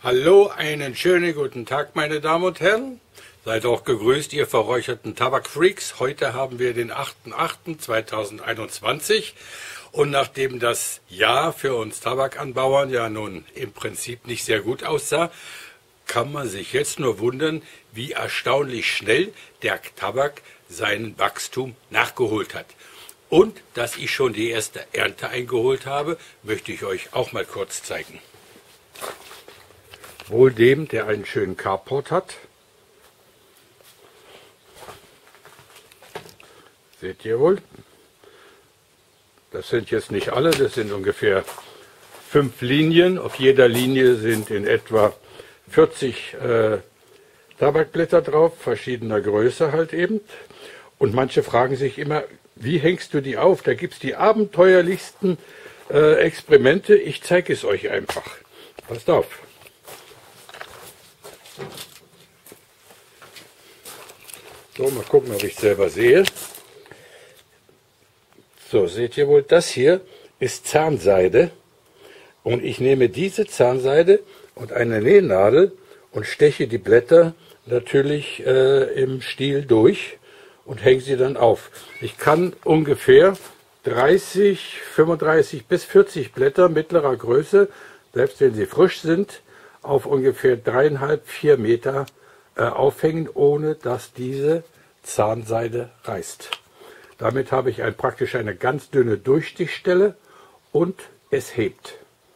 Hallo, einen schönen guten Tag, meine Damen und Herren. Seid auch gegrüßt, ihr verräucherten Tabakfreaks. Heute haben wir den 8.8.2021 und nachdem das Jahr für uns Tabakanbauern ja nun im Prinzip nicht sehr gut aussah, kann man sich jetzt nur wundern, wie erstaunlich schnell der Tabak seinen Wachstum nachgeholt hat. Und dass ich schon die erste Ernte eingeholt habe, möchte ich euch auch mal kurz zeigen. Wohl dem, der einen schönen Carport hat. Seht ihr wohl? Das sind jetzt nicht alle, das sind ungefähr 5 Linien. Auf jeder Linie sind in etwa 40 Tabakblätter drauf, verschiedener Größe halt eben. Und manche fragen sich immer, wie hängst du die auf? Da gibt es die abenteuerlichsten Experimente. Ich zeige es euch einfach. Passt auf. So, mal gucken, ob ich es selber sehe. So, seht ihr wohl, das hier ist Zahnseide. Und ich nehme diese Zahnseide und eine Nähnadel und steche die Blätter natürlich im Stiel durch und hänge sie dann auf. Ich kann ungefähr 30, 35 bis 40 Blätter mittlerer Größe, selbst wenn sie frisch sind, auf ungefähr 3,5, 4 Meter aufhängen, ohne dass diese Zahnseide reißt. Damit habe ich praktisch eine ganz dünne Durchstichstelle und es hebt.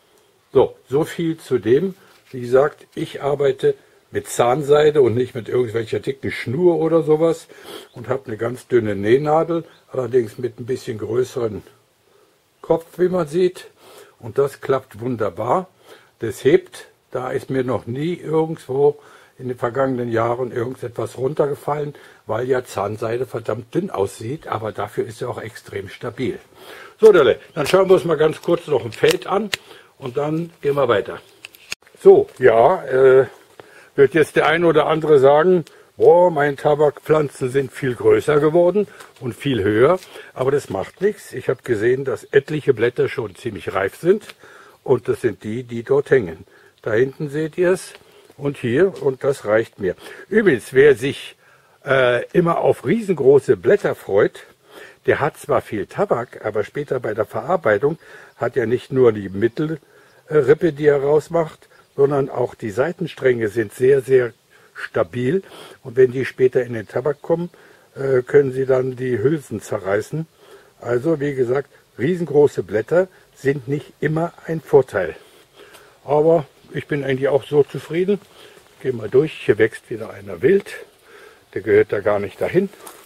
So viel zu dem. Wie gesagt, ich arbeite mit Zahnseide und nicht mit irgendwelcher dicken Schnur oder sowas und habe eine ganz dünne Nähnadel, allerdings mit ein bisschen größeren Kopf, wie man sieht. Und das klappt wunderbar. Das hebt. Da ist mir noch nie irgendwo in den vergangenen Jahren irgendetwas runtergefallen, weil ja Zahnseide verdammt dünn aussieht, aber dafür ist sie auch extrem stabil. So, dann schauen wir uns mal ganz kurz noch ein Feld an und dann gehen wir weiter. So, ja, wird jetzt der eine oder andere sagen, boah, meine Tabakpflanzen sind viel größer geworden und viel höher, aber das macht nichts. Ich habe gesehen, dass etliche Blätter schon ziemlich reif sind und das sind die, die dort hängen. Da hinten seht ihr es und hier und das reicht mir. Übrigens, wer sich immer auf riesengroße Blätter freut, der hat zwar viel Tabak, aber später bei der Verarbeitung hat er nicht nur die Mittelrippe, die er rausmacht, sondern auch die Seitenstränge sind sehr, sehr stabil. Und wenn die später in den Tabak kommen, können sie dann die Hülsen zerreißen. Also wie gesagt, riesengroße Blätter sind nicht immer ein Vorteil. Aber ich bin eigentlich auch so zufrieden. Geh mal durch, hier wächst wieder einer wild. Der gehört da gar nicht dahin.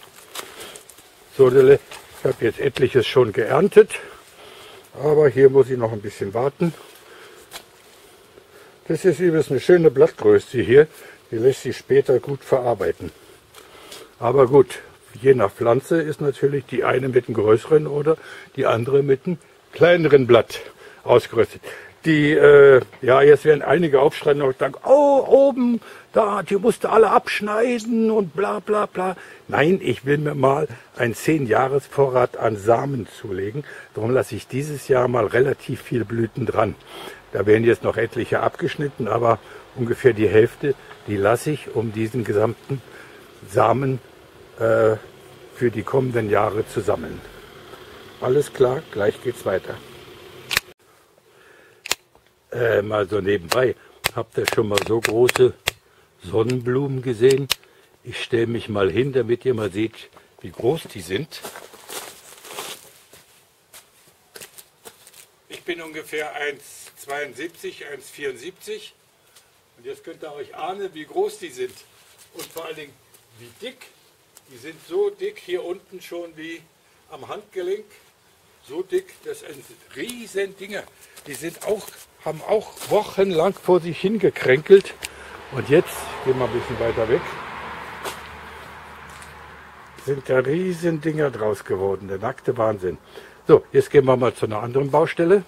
So, ich habe jetzt etliches schon geerntet. Aber hier muss ich noch ein bisschen warten. Das ist übrigens eine schöne Blattgröße hier. Die lässt sich später gut verarbeiten. Aber gut, je nach Pflanze ist natürlich die eine mit einem größeren oder die andere mit einem kleineren Blatt ausgerüstet. Ja, jetzt werden einige aufschreien und sagen, oh, oben, da, die musste alle abschneiden und bla bla bla. Nein, ich will mir mal einen 10-Jahres-Vorrat an Samen zulegen. Darum lasse ich dieses Jahr mal relativ viele Blüten dran. Da werden jetzt noch etliche abgeschnitten, aber ungefähr die Hälfte, die lasse ich, um diesen gesamten Samen für die kommenden Jahre zu sammeln. Alles klar, gleich geht's weiter. Mal so nebenbei, habt ihr schon mal so große Sonnenblumen gesehen? Ich stelle mich mal hin, damit ihr mal seht, wie groß die sind. Ich bin ungefähr 1,72, 1,74 und jetzt könnt ihr euch ahnen, wie groß die sind und vor allen Dingen wie dick. Die sind so dick hier unten schon wie am Handgelenk, so dick, das sind riesen Dinger. Die haben auch wochenlang vor sich hingekränkelt und jetzt, gehen wir ein bisschen weiter weg, sind da riesen Dinger draus geworden, der nackte Wahnsinn. So, jetzt gehen wir mal zu einer anderen Baustelle.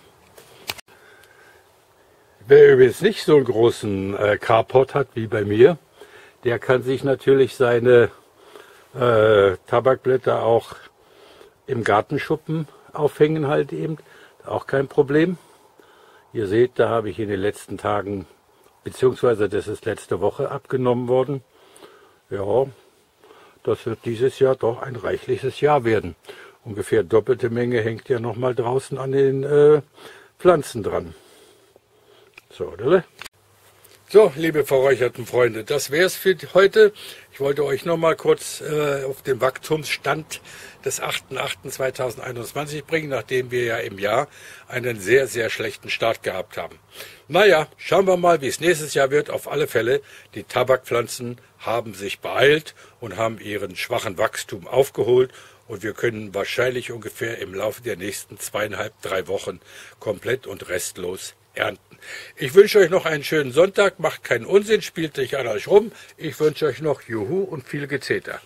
Wer übrigens nicht so einen großen Carport hat wie bei mir, der kann sich natürlich seine Tabakblätter auch im Gartenschuppen aufhängen halt eben, auch kein Problem. Ihr seht, da habe ich in den letzten Tagen beziehungsweise das ist letzte Woche abgenommen worden. Ja, das wird dieses Jahr doch ein reichliches Jahr werden. Ungefähr doppelte Menge hängt ja nochmal draußen an den Pflanzen dran. So, oder? So, liebe verräucherten Freunde, das wäre es für heute. Ich wollte euch noch mal kurz auf den Wachstumsstand des 8.8.2021 bringen, nachdem wir ja im Jahr einen sehr, sehr schlechten Start gehabt haben. Naja, schauen wir mal, wie es nächstes Jahr wird. Auf alle Fälle, die Tabakpflanzen haben sich beeilt und haben ihren schwachen Wachstum aufgeholt. Und wir können wahrscheinlich ungefähr im Laufe der nächsten 2,5, 3 Wochen komplett und restlos ernten. Ich wünsche euch noch einen schönen Sonntag, macht keinen Unsinn, spielt nicht an euch rum. Ich wünsche euch noch Juhu und viel Gezeter.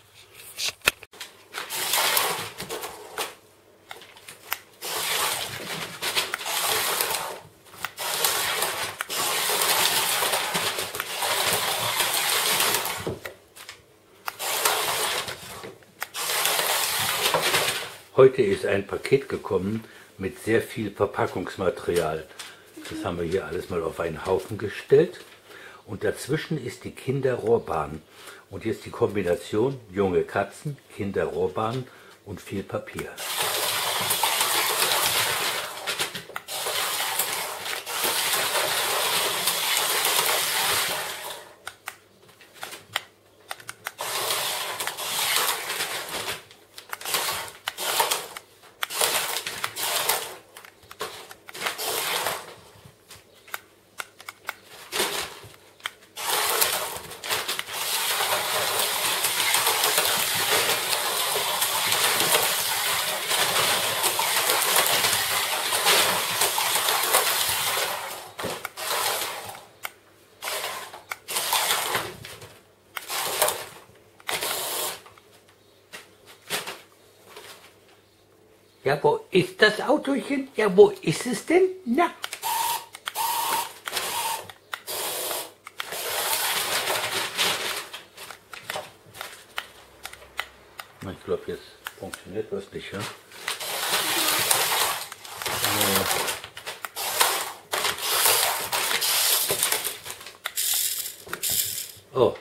Heute ist ein Paket gekommen mit sehr viel Verpackungsmaterial. Das haben wir hier alles mal auf einen Haufen gestellt. Und dazwischen ist die Kinderrohrbahn. Und jetzt die Kombination junge Katzen, Kinderrohrbahn und viel Papier. Ja, wo ist das Autochen? Ja, wo ist es denn? Na? Ich glaube, jetzt funktioniert was nicht, ja? Oh.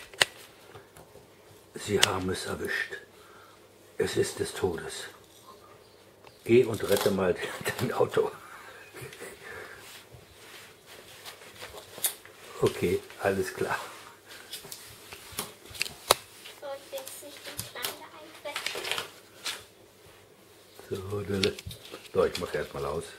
Sie haben es erwischt. Es ist des Todes. Geh und rette mal dein Auto. Okay, alles klar. So, ich mache erstmal aus.